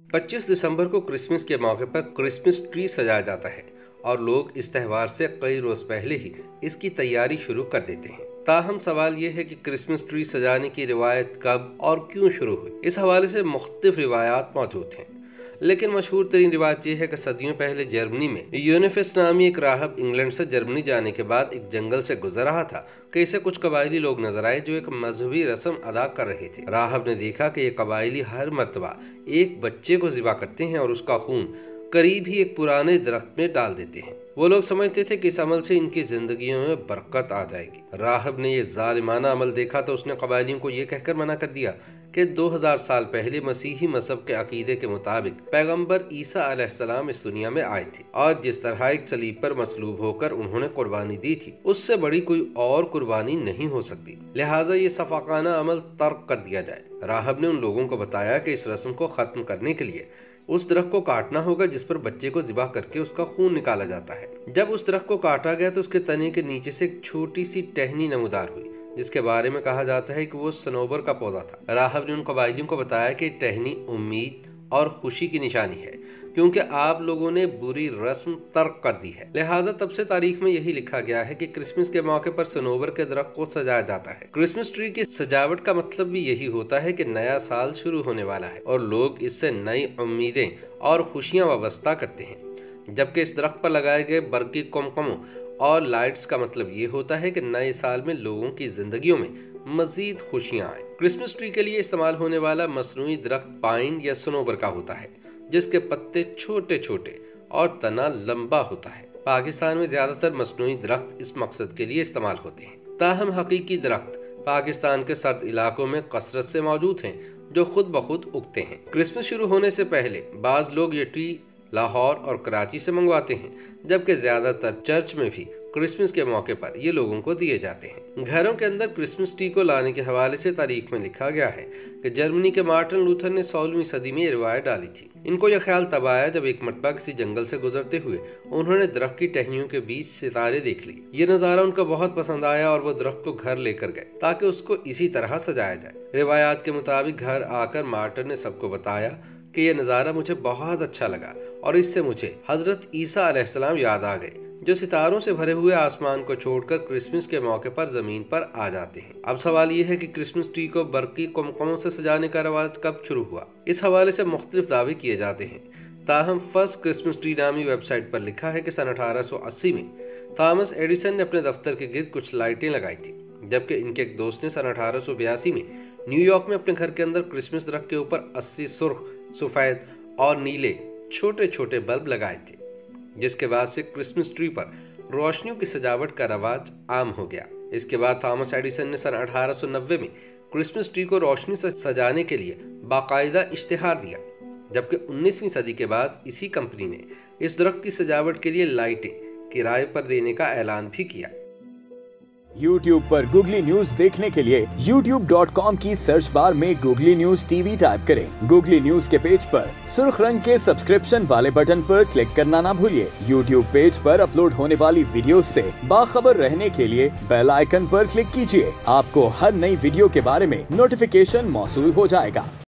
25 दिसंबर को क्रिसमस के मौके पर क्रिसमस ट्री सजाया जाता है और लोग इस त्यौहार से कई रोज पहले ही इसकी तैयारी शुरू कर देते हैं। ताहम सवाल ये है कि क्रिसमस ट्री सजाने की रिवायत कब और क्यों शुरू हुई। इस हवाले से मुख्तलिफ रिवायात मौजूद हैं, लेकिन मशहूर तरीन रिवायत यह है कि सदियों पहले जर्मनी में यूनिफेस नामी एक राहब इंग्लैंड से जर्मनी जाने के बाद एक जंगल से गुजर रहा था कि इसे कुछ कबायली लोग नजर आए जो एक मजहबी रस्म अदा कर रहे थे। राहब ने देखा कि ये कबायली हर मर्तबा एक बच्चे को ज़िबा करते हैं और उसका खून करीब ही एक पुराने दरख्त में डाल देते हैं। वो लोग समझते थे कि इस अमल से इनकी जिंदगियों में बरकत आ जाएगी। राहब ने यह जालिमाना अमल देखा तो उसने कबायलियों को यह कहकर मना कर दिया कि 2000 साल पहले मसीही मजहब के अकीदे के मुताबिक पैगंबर ईसा अलैहिस्सलाम इस दुनिया में आए थे और जिस तरह एक सलीब पर मसलूब होकर उन्होंने कुर्बानी दी थी, उससे बड़ी कोई और कुर्बानी नहीं हो सकती। लिहाजा ये सफाकाना अमल तर्क कर दिया जाए। राहब ने उन लोगों को बताया कि इस रस्म को खत्म करने के लिए उस दरख्त को काटना होगा जिस पर बच्चे को ज़िबा करके उसका खून निकाला जाता है। जब उस दरख्त को काटा गया तो उसके तने के नीचे से एक छोटी सी टहनी नमूदार हुई, जिसके बारे में कहा जाता है कि वो सनोबर का पौधा था। राहब ने उन कबायलियों को बताया कि टहनी उम्मीद और खुशी की निशानी है, क्योंकि आप लोगों ने बुरी रस्म तर्क कर दी है। लिहाजा तब से तारीख में यही लिखा गया है कि क्रिसमस के मौके पर सनोबर के दरख्त को सजाया जाता है। क्रिसमस ट्री की सजावट का मतलब भी यही होता है कि नया साल शुरू होने वाला है और लोग इससे नई उम्मीदें और खुशियां वाबस्ता करते हैं। जबकि इस दरख्त पर लगाए गए बरकी कुमकुमों और लाइट्स का मतलब ये होता है कि नए साल में लोगों की जिंदगियों में मजीद खुशियां आए। क्रिसमस ट्री के लिए इस्तेमाल होने वाला मसनूई दरख्त पाइन या सनोबर का होता है, जिसके पत्ते छोटे छोटे और तना लंबा होता है। पाकिस्तान में ज्यादातर मसनूई दरख्त इस मकसद के लिए इस्तेमाल होते हैं। ताहम हकीकी दरख्त पाकिस्तान के सर्द इलाकों में कसरत से मौजूद हैं, जो खुद ब खुद उगते हैं। क्रिसमस शुरू होने से पहले बाज लोग ये ट्री लाहौर और कराची से मंगवाते हैं, जबकि ज्यादातर चर्च में भी क्रिसमस के मौके पर ये लोगों को दिए जाते हैं। घरों के अंदर क्रिसमस ट्री को लाने के हवाले से तारीख में लिखा गया है कि जर्मनी के मार्टिन लूथर ने 16वीं सदी में ये रिवायत डाली थी। इनको यह ख्याल तब आया जब एक मरतबा किसी जंगल से गुजरते हुए उन्होंने दरख्त की टहनियों के बीच सितारे देख लिए। ये नज़ारा उनको बहुत पसंद आया और वो दरख्त को घर लेकर गए ताकि उसको इसी तरह सजाया जाए। रिवायात के मुताबिक घर आकर मार्टिन ने सबको बताया कि यह नज़ारा मुझे बहुत अच्छा लगा और इससे मुझे हजरत ईसा अलैहिस्सलाम याद आ गए, जो सितारों से भरे हुए आसमान को छोड़कर क्रिसमस के मौके पर जमीन पर आ जाते हैं। अब सवाल यह है कि क्रिसमस ट्री को बरकी कुमकुमों से सजाने का रवाज कब शुरू हुआ। इस हवाले से मुख्तलिफ दावे किए जाते हैं। ताहम फर्स्ट क्रिसमस ट्री नामी वेबसाइट पर लिखा है कि सन 1880 में थॉमस एडिसन ने अपने दफ्तर के गिर्द कुछ लाइटें लगाई थी, जबकि इनके एक दोस्त ने सन 1882 में न्यूयॉर्क में अपने घर के अंदर क्रिसमस दरख्त के ऊपर 80 सुर्ख, सफेद और नीले छोटे छोटे बल्ब लगाए थे, जिसके बाद से क्रिसमस ट्री पर रोशनियों की सजावट का रवाज आम हो गया। इसके बाद थॉमस एडिसन ने सन 1890 में क्रिसमस ट्री को रोशनी से सजाने के लिए बाकायदा इश्तिहार दिया, जबकि 19वीं सदी के बाद इसी कंपनी ने इस दरख्त की सजावट के लिए लाइटें किराए पर देने का ऐलान भी किया। YouTube पर गूगली न्यूज देखने के लिए youtube.com की सर्च बार में गूगली न्यूज टीवी टाइप करें। गूगली न्यूज के पेज पर सुर्ख रंग के सब्सक्रिप्शन वाले बटन पर क्लिक करना ना भूलिए। YouTube पेज पर अपलोड होने वाली वीडियो से बाखबर रहने के लिए बेल आइकन पर क्लिक कीजिए। आपको हर नई वीडियो के बारे में नोटिफिकेशन मौसूल हो जाएगा।